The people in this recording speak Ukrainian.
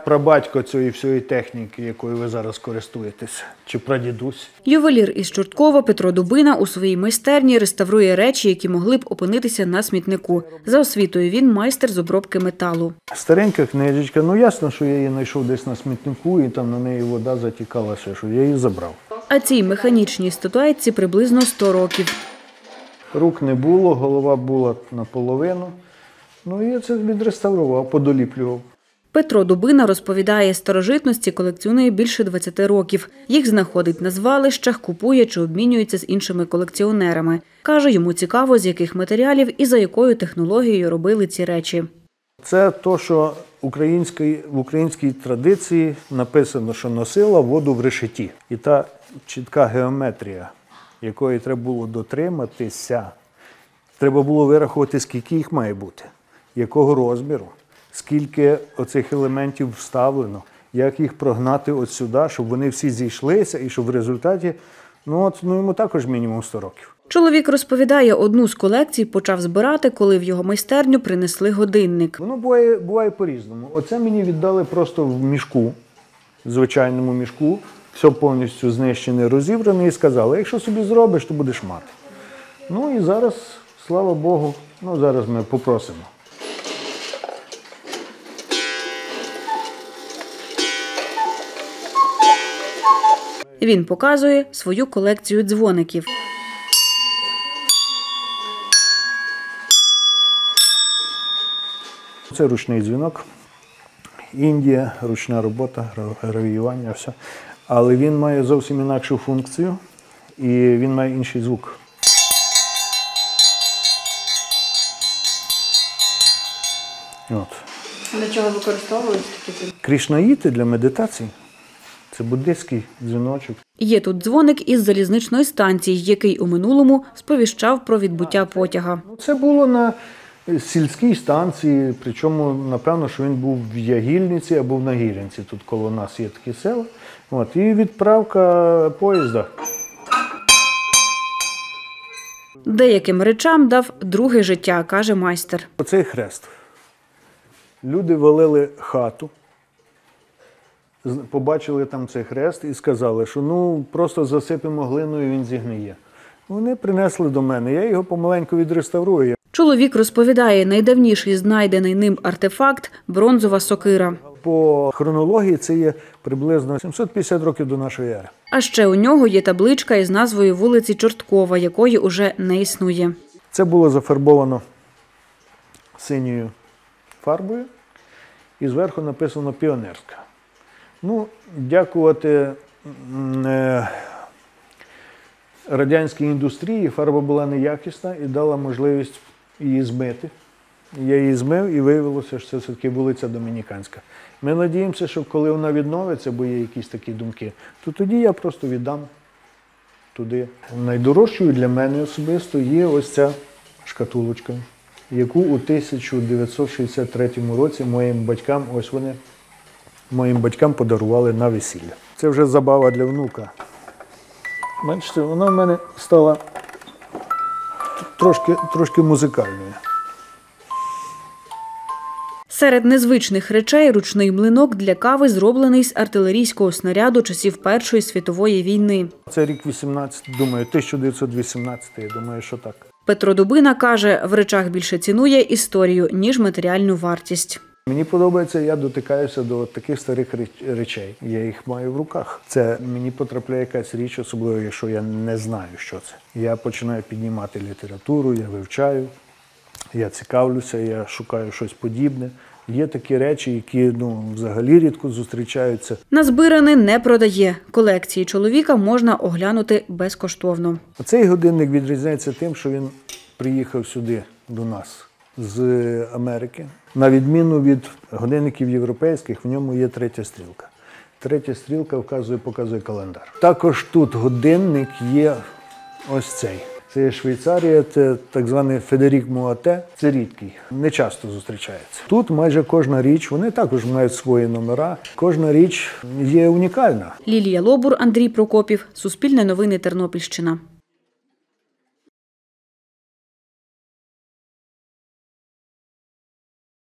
прабатько цієї всієї техніки, якою ви зараз користуєтесь, чи прадідусь. Ювелір із Чорткова Петро Дубина у своїй майстерні реставрує речі, які могли б опинитися на смітнику. За освітою він майстер з обробки металу. Старенька книжечка, ну ясно, що я її знайшов десь на смітнику, і там на неї вода затікала, ще що, я її забрав. А цій механічній статуетці приблизно 100 років. Рук не було, голова була наполовину. Ну і я це відреставрував, подоліплював. Петро Дубина розповідає, старожитності колекціонує більше 20 років. Їх знаходить на звалищах, купує чи обмінюється з іншими колекціонерами. Каже, йому цікаво, з яких матеріалів і за якою технологією робили ці речі. Це те, що в українській традиції написано, що носила воду в решеті. І та чітка геометрія, якої треба було дотриматися, треба було вирахувати, скільки їх має бути, якого розміру, скільки оцих елементів вставлено, як їх прогнати от сюди, щоб вони всі зійшлися і щоб в результаті, йому також мінімум 100 років. Чоловік розповідає, одну з колекцій почав збирати, коли в його майстерню принесли годинник. Воно буває по-різному. Оце мені віддали просто в мішку, звичайному мішку, все повністю знищене, розібране, і сказали, якщо собі зробиш, то будеш мати. Ну і зараз, слава Богу, зараз ми попросимо. Він показує свою колекцію дзвоників. Це ручний дзвінок, Індія, ручна робота, гравіювання, все. Але він має зовсім інакшу функцію і він має інший звук. Для чого використовують такі? Кришнаїти для медитації. Це буддистський дзвіночок. Є тут дзвоник із залізничної станції, який у минулому сповіщав про відбуття потяга. Це було на сільській станції, причому, напевно, що він був в Ягільниці або в Нагірянці. Тут коло нас є такі села. І відправка поїзда. Деяким речам дав друге життя, каже майстер. Оцей хрест. Люди валили хату, побачили там цей хрест і сказали, що просто засипемо глиною, він зігниє. Вони принесли до мене, я його помаленьку відреставрую. Чоловік розповідає, найдавніший знайдений ним артефакт – бронзова сокира. По хронології це є приблизно 750 років до нашої ери. А ще у нього є табличка із назвою вулиці Чорткова, якої уже не існує. Це було зафарбовано синьою фарбою і зверху написано «Піонерська». Дякувати радянській індустрії фарба була неякісна і дала можливість її змити. Я її змив і виявилося, що це все-таки вулиця Домініканська. Ми надіємося, що коли вона відновиться, бо є якісь такі думки, то тоді я просто віддам туди. Найдорожчою для мене особисто є ось ця шкатулочка, яку у 1963 році моїм батькам подарували на весілля. Це вже забава для внука. Бачите, вона в мене стала трошки музикальною. Серед незвичних речей – ручний млинок для кави, зроблений з артилерійського снаряду часів Першої світової війни. Це рік 1918, я думаю, що так. Петро Дубина каже, в речах більше цінує історію, ніж матеріальну вартість. Мені подобається, я дотикаюся до таких старих речей. Я їх маю в руках. Це мені потрапляє якась річ, особливо, якщо я не знаю, що це. Я починаю піднімати літературу, я вивчаю, я цікавлюся, я шукаю щось подібне. Є такі речі, які взагалі рідко зустрічаються. Назбиране не продає. Колекції чоловіка можна оглянути безкоштовно. Цей годинник відрізняється тим, що він приїхав сюди до нас з Америки. На відміну від годинників європейських, в ньому є третя стрілка. Третя стрілка показує календар. Також тут годинник є ось цей. Це є Швейцарія, це так званий Федерік Муате. Це рідкий, не часто зустрічається. Тут майже кожна річ, вони також мають свої номера, кожна річ є унікальна. Лілія Лобур, Андрій Прокопів, Суспільне новини, Тернопільщина.